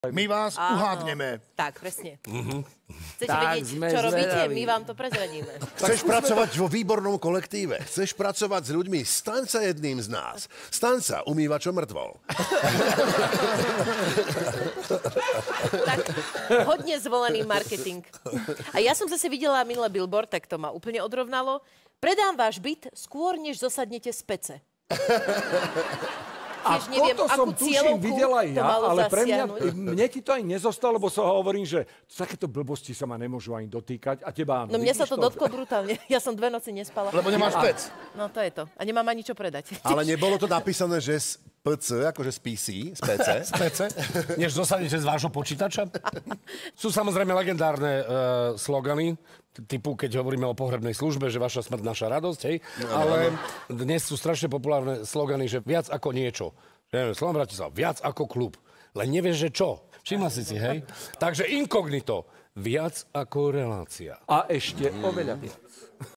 My vás uhádneme. Tak, presne. Chcete vedieť, čo robíte? My vám to prezradíme. Chceš pracovať vo výbornom kolektíve? Chceš pracovať s ľuďmi? Staň sa jedným z nás. Staň sa umývačom mŕtvol. Tak, hodne zvolený marketing. A ja som zase videla minulé billboard, tak to ma úplne odrovnalo. Predám váš byt skôr, než zosadnete z pece. A neviem, toto som tuším videla aj ja, ale pre mne ti to aj nezostalo, lebo sa hovorím, že takéto blbosti sa ma nemôžu ani dotýkať a teba áno. No mňa sa to dotklo brutálne. Ja som 2 noci nespala. Lebo nemáš pec. No to je to. A nemám ani čo predať. Ale nebolo to napísané, že z PC, akože z PC, z PC. Z PC? Než dosadnete z vášho počítača? Sú samozrejme legendárne slogany, typu, keď hovoríme o pohrebnej službe, že vaša smrť, naša radosť, hej. Ale dnes sú strašne populárne slogany, že viac ako niečo. Neviem, Slovan Bratislava, viac ako klub. Len nevieš, že čo. Všimla si, hej? Takže inkognito, viac ako relácia. A ešte oveľa viac.